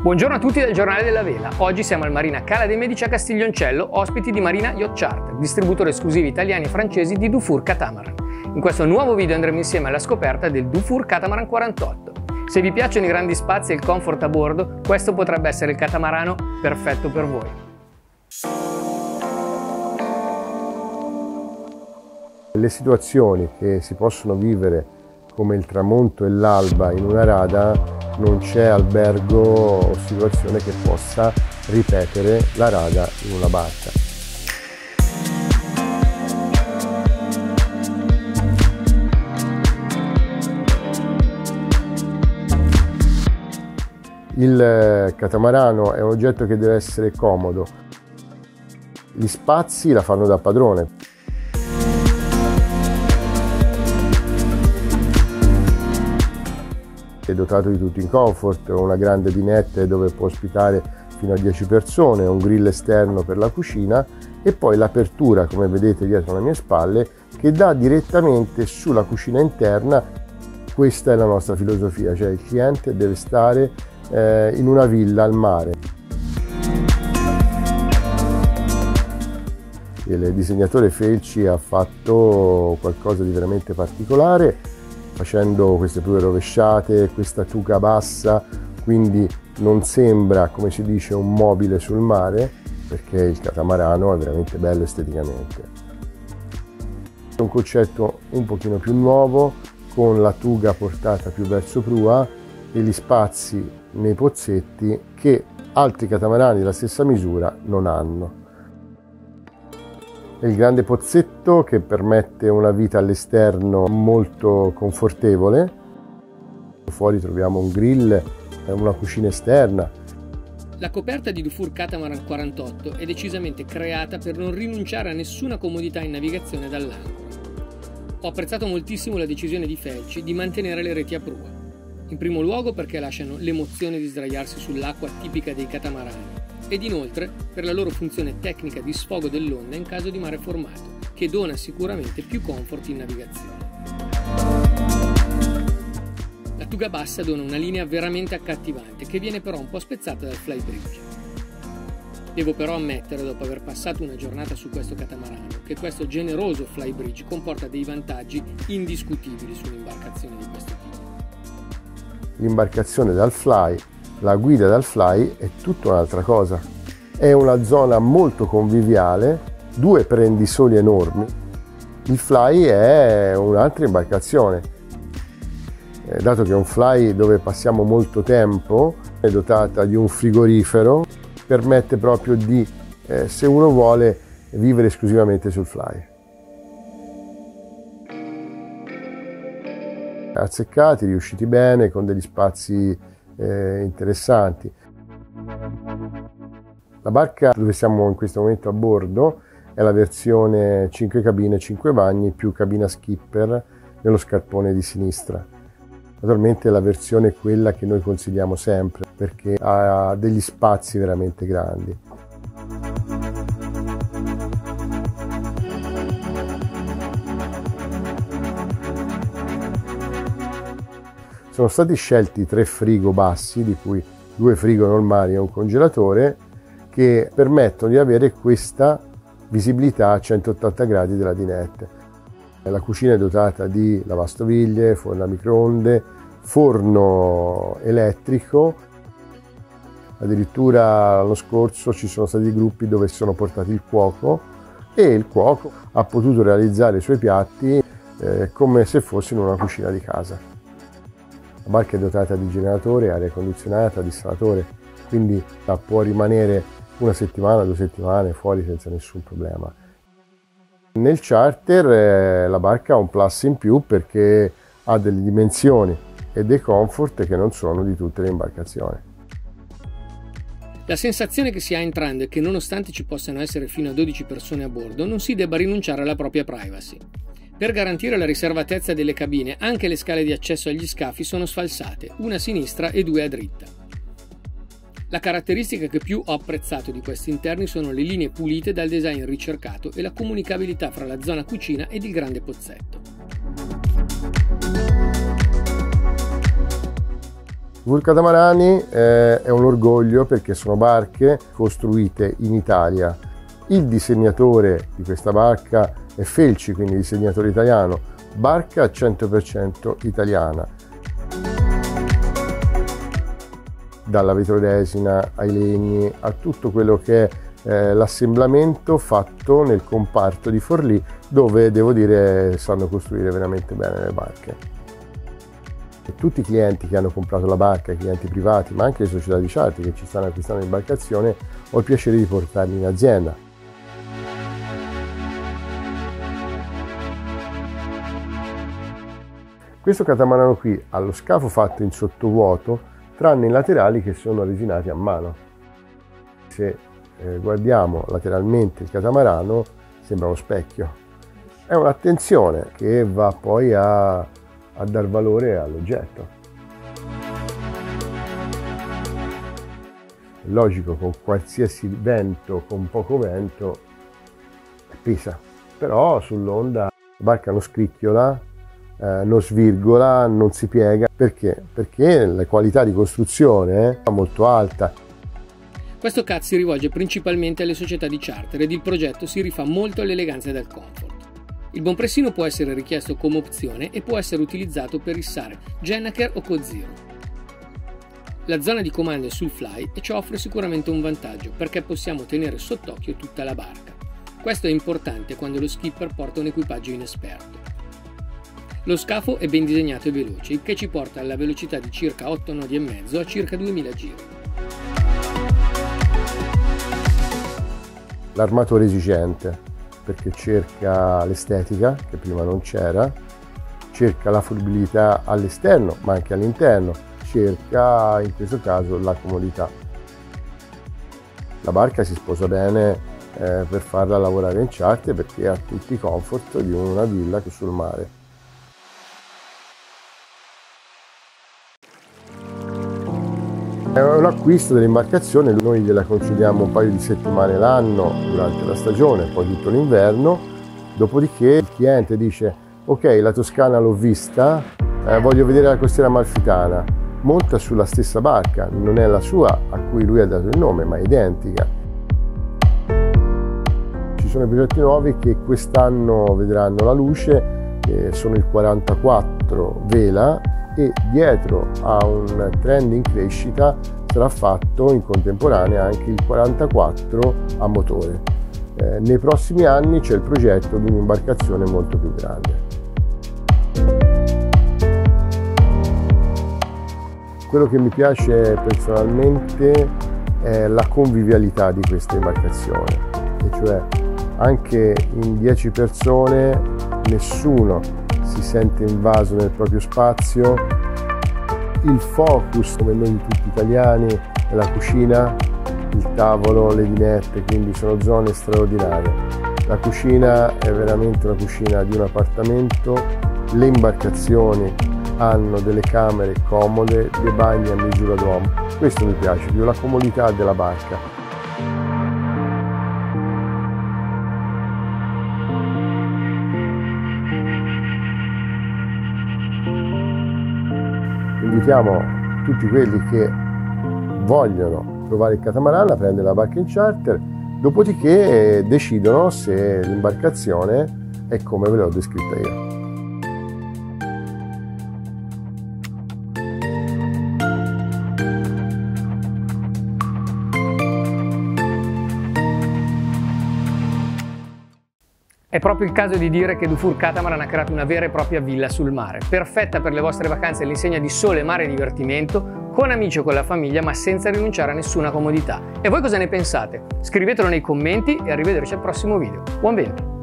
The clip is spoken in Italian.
Buongiorno a tutti dal Giornale della Vela. Oggi siamo al Marina Cala dei Medici a Castiglioncello, ospiti di Marina Yacht Charter, distributore esclusivi italiani e francesi di Dufour Catamaran. In questo nuovo video andremo insieme alla scoperta del Dufour Catamaran 48. Se vi piacciono i grandi spazi e il comfort a bordo, questo potrebbe essere il catamarano perfetto per voi. Le situazioni che si possono vivere come il tramonto e l'alba in una rada, non c'è albergo o situazione che possa ripetere la rada in una barca. Il catamarano è un oggetto che deve essere comodo. Gli spazi la fanno da padrone. È dotato di tutto in comfort, una grande dinette dove può ospitare fino a 10 persone, un grill esterno per la cucina e poi l'apertura, come vedete dietro le mie spalle, che dà direttamente sulla cucina interna. Questa è la nostra filosofia, cioè il cliente deve stare in una villa al mare. Il disegnatore Felci ha fatto qualcosa di veramente particolare, facendo queste prue rovesciate, questa tuga bassa, quindi non sembra, come si dice, un mobile sul mare, perché il catamarano è veramente bello esteticamente. È un concetto un pochino più nuovo, con la tuga portata più verso prua e gli spazi nei pozzetti che altri catamarani della stessa misura non hanno. È il grande pozzetto che permette una vita all'esterno molto confortevole. Fuori troviamo un grill e una cucina esterna. La coperta di Dufour Catamaran 48 è decisamente creata per non rinunciare a nessuna comodità in navigazione dall'ancora. Ho apprezzato moltissimo la decisione di Felci di mantenere le reti a prua. In primo luogo perché lasciano l'emozione di sdraiarsi sull'acqua tipica dei catamarani, ed inoltre per la loro funzione tecnica di sfogo dell'onda in caso di mare formato, che dona sicuramente più comfort in navigazione. La tuga bassa dona una linea veramente accattivante, che viene però un po' spezzata dal flybridge. Devo però ammettere, dopo aver passato una giornata su questo catamarano, che questo generoso flybridge comporta dei vantaggi indiscutibili su un'imbarcazione di questo tipo. L'imbarcazione dal fly, la guida dal fly è tutta un'altra cosa. È una zona molto conviviale, due prendisoli enormi. Il fly è un'altra imbarcazione. Dato che è un fly dove passiamo molto tempo, è dotata di un frigorifero, permette proprio di, se uno vuole, vivere esclusivamente sul fly. Azzeccati, riusciti bene, con degli spazi interessanti. La barca dove siamo in questo momento a bordo è la versione 5 cabine, 5 bagni più cabina skipper nello scarpone di sinistra. Naturalmente la versione è quella che noi consigliamo sempre perché ha degli spazi veramente grandi. Sono stati scelti 3 frigo bassi, di cui 2 frigo normali e un congelatore, che permettono di avere questa visibilità a 180 gradi della dinette. La cucina è dotata di lavastoviglie, forno a microonde, forno elettrico. Addirittura l'anno scorso ci sono stati gruppi dove si sono portati il cuoco e il cuoco ha potuto realizzare i suoi piatti come se fosse in una cucina di casa. La barca è dotata di generatore, aria condizionata, dissalatore, quindi può rimanere una settimana, 2 settimane fuori senza nessun problema. Nel charter la barca ha un plus in più perché ha delle dimensioni e dei comfort che non sono di tutte le imbarcazioni. La sensazione che si ha entrando è che nonostante ci possano essere fino a 12 persone a bordo, non si debba rinunciare alla propria privacy. Per garantire la riservatezza delle cabine, anche le scale di accesso agli scafi sono sfalsate, una a sinistra e 2 a dritta. La caratteristica che più ho apprezzato di questi interni sono le linee pulite dal design ricercato e la comunicabilità fra la zona cucina ed il grande pozzetto. Dufour Catamarani è un orgoglio perché sono barche costruite in Italia. Il disegnatore di questa barca è Felci, quindi disegnatore italiano, barca 100% italiana. Dalla vetroresina ai legni a tutto quello che è l'assemblamento fatto nel comparto di Forlì, dove devo dire sanno costruire veramente bene le barche. E tutti i clienti che hanno comprato la barca, i clienti privati, ma anche le società di charter che ci stanno acquistando l'imbarcazione, ho il piacere di portarli in azienda. Questo catamarano qui ha lo scafo fatto in sottovuoto, tranne i laterali che sono resinati a mano. Se guardiamo lateralmente il catamarano sembra uno specchio. È un'attenzione che va poi a dar valore all'oggetto. È logico, con qualsiasi vento, con poco vento, pesa, però sull'onda la barca non scricchiola, non svirgola, non si piega. Perché? Perché la qualità di costruzione è molto alta. Questo CAT si rivolge principalmente alle società di charter ed il progetto si rifà molto all'eleganza e al comfort. Il bompressino può essere richiesto come opzione e può essere utilizzato per issare Gennaker o Cozero. La zona di comando è sul fly e ci offre sicuramente un vantaggio perché possiamo tenere sott'occhio tutta la barca. Questo è importante quando lo skipper porta un equipaggio inesperto. Lo scafo è ben disegnato e veloce, il che ci porta alla velocità di circa 8 nodi e mezzo a circa 2000 giri. L'armatore esigente, perché cerca l'estetica, che prima non c'era, cerca la fruibilità all'esterno, ma anche all'interno, cerca in questo caso la comodità. La barca si sposa bene per farla lavorare in charter perché ha tutti i comfort di una villa sul mare. È un acquisto dell'imbarcazione, noi gliela concediamo un paio di settimane l'anno durante la stagione, poi tutto l'inverno, dopodiché il cliente dice ok, la Toscana l'ho vista, voglio vedere la costiera amalfitana, monta sulla stessa barca, non è la sua a cui lui ha dato il nome, ma è identica. Ci sono i progetti nuovi che quest'anno vedranno la luce, sono il 44 vela, e dietro a un trend in crescita sarà fatto in contemporanea anche il 44 a motore. Nei prossimi anni c'è il progetto di un'imbarcazione molto più grande. Quello che mi piace personalmente è la convivialità di questa imbarcazione, e cioè anche in 10 persone nessuno si sente invaso nel proprio spazio. Il focus, come noi tutti italiani, è la cucina, il tavolo, le dinette, quindi sono zone straordinarie. La cucina è veramente una cucina di un appartamento, le imbarcazioni hanno delle camere comode, dei bagni a misura d'uomo. Questo mi piace più, la comodità della barca. Invitiamo tutti quelli che vogliono provare il catamarano a prendere la barca in charter, dopodiché decidono se l'imbarcazione è come ve l'ho descritta io. È proprio il caso di dire che Dufour Catamaran ha creato una vera e propria villa sul mare, perfetta per le vostre vacanze all'insegna di sole, mare e divertimento, con amici o con la famiglia, ma senza rinunciare a nessuna comodità. E voi cosa ne pensate? Scrivetelo nei commenti e arrivederci al prossimo video. Buon vento!